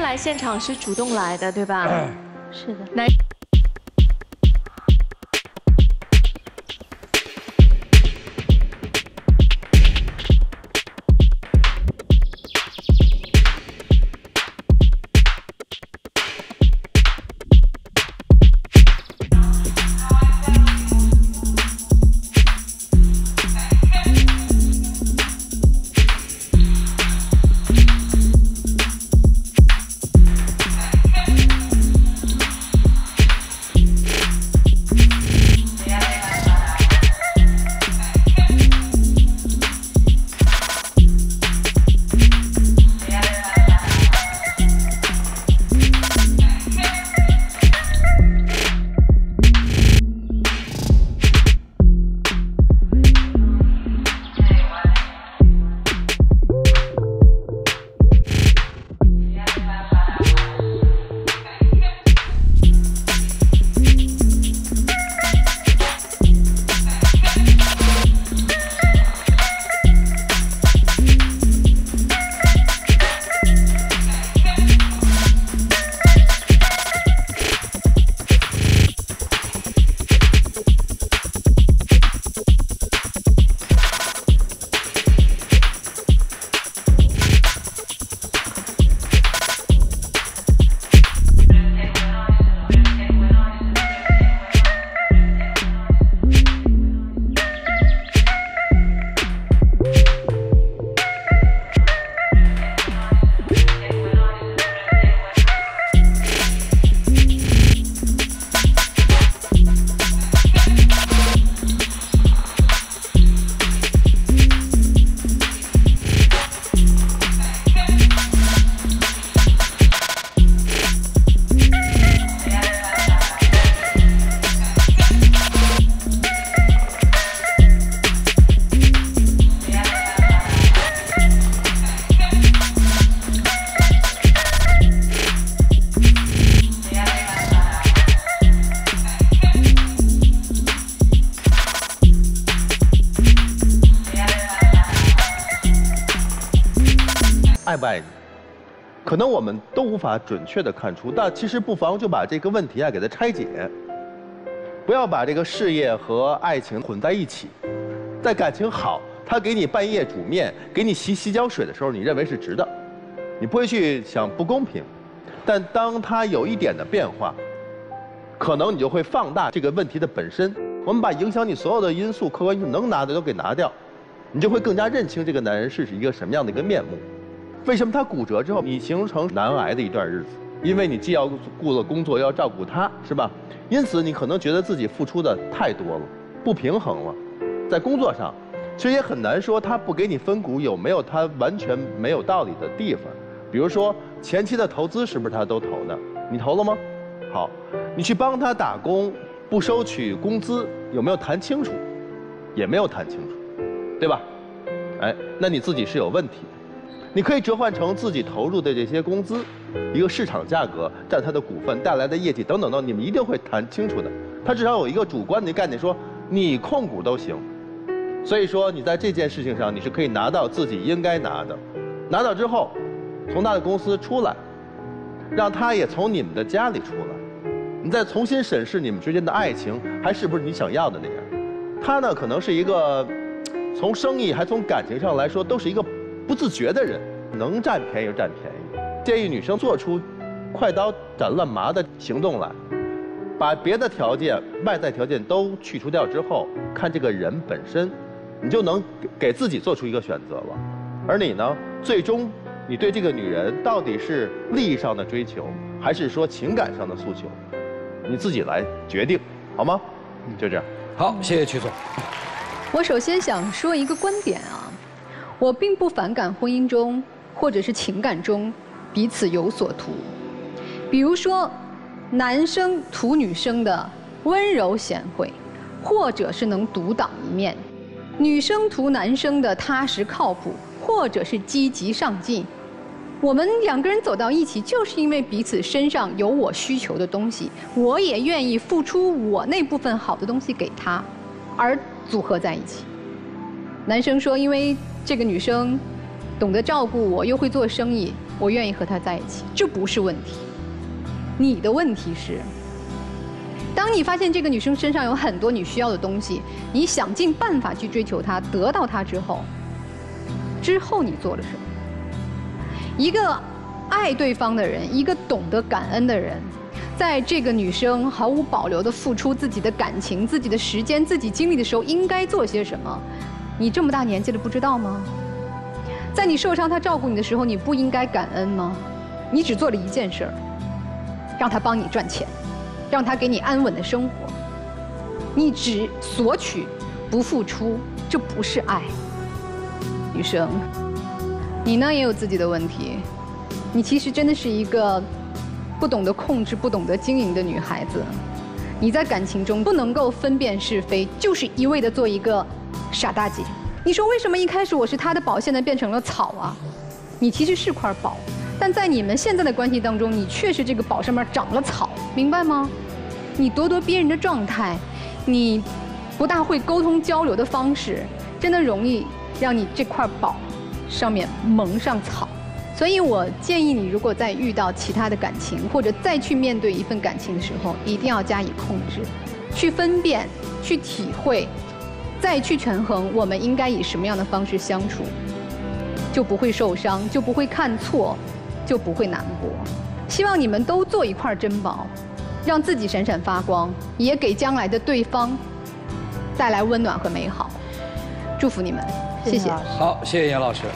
来现场是主动来的，对吧？ 是的。 男。 爱不爱你，可能我们都无法准确的看出，但其实不妨就把这个问题给它拆解，不要把这个事业和爱情混在一起。在感情好，他给你半夜煮面，给你洗脚水的时候，你认为是值的，你不会去想不公平。但当他有一点的变化，可能你就会放大这个问题的本身。我们把影响你所有的因素、客观因素能拿的都给拿掉，你就会更加认清这个男人是一个什么样的一个面目。为什么他骨折之后，你形成难挨的一段日子？因为你既要顾了工作，又要照顾他，是吧？因此你可能觉得自己付出的太多了，不平衡了。在工作上，其实也很难说他不给你分股有没有他完全没有道理的地方。比如说前期的投资是不是他都投的？你投了吗？好，你去帮他打工，不收取工资，有没有谈清楚？也没有谈清楚，对吧？哎，那你自己是有问题的。你可以折换成自己投入的这些工资，一个市场价格占他的股份带来的业绩等等等，你们一定会谈清楚的。他至少有一个主观的概念，说你控股都行。所以说你在这件事情上你是可以拿到自己应该拿的，拿到之后，从他的公司出来，让他也从你们的家里出来，你再重新审视你们之间的爱情还是不是你想要的那样。他呢可能是一个从生意还从感情上来说都是一个不自觉的人，能占便宜就占便宜。建议女生做出快刀斩乱麻的行动来，把别的条件、外在条件都去除掉之后，看这个人本身，你就能给自己做出一个选择了。而你呢，最终你对这个女人到底是利益上的追求，还是说情感上的诉求，你自己来决定，好吗？就这样。 好，谢谢曲总。 我首先想说一个观点啊。我并不反感婚姻中或者是情感中彼此有所图，比如说，男生图女生的温柔贤惠，或者是能独当一面；女生图男生的踏实靠谱，或者是积极上进。我们两个人走到一起，就是因为彼此身上有我需求的东西，我也愿意付出我那部分好的东西给他，而组合在一起。男生说，因为这个女生懂得照顾我，又会做生意， 我愿意和他在一起，这不是问题。你的问题是，当你发现这个女生身上有很多你需要的东西，你想尽办法去追求她，得到她之后你做了什么？一个爱对方的人，一个懂得感恩的人，在这个女生毫无保留地付出自己的感情、自己的时间、自己精力的时候，应该做些什么？你这么大年纪了，不知道吗？在你受伤，他照顾你的时候，你不应该感恩吗？你只做了一件事儿，让他帮你赚钱，让他给你安稳的生活。你只索取，不付出，这不是爱。女生，你呢也有自己的问题，你其实真的是一个不懂得控制、不懂得经营的女孩子。你在感情中不能够分辨是非，就是一味的做一个傻大姐。你说为什么一开始我是他的宝，现在变成了草啊？你其实是块宝，但在你们现在的关系当中，你却是这个宝上面长了草，明白吗？你咄咄逼人的状态，你不大会沟通交流的方式，真的容易让你这块宝上面蒙上草。所以我建议你，如果再遇到其他的感情，或者再去面对一份感情的时候，一定要加以控制，去分辨，去体会，再去权衡我们应该以什么样的方式相处，就不会受伤，就不会看错，就不会难过。希望你们都做一块珍宝，让自己闪闪发光，也给将来的对方带来温暖和美好。祝福你们，谢谢。 好，谢谢严老师。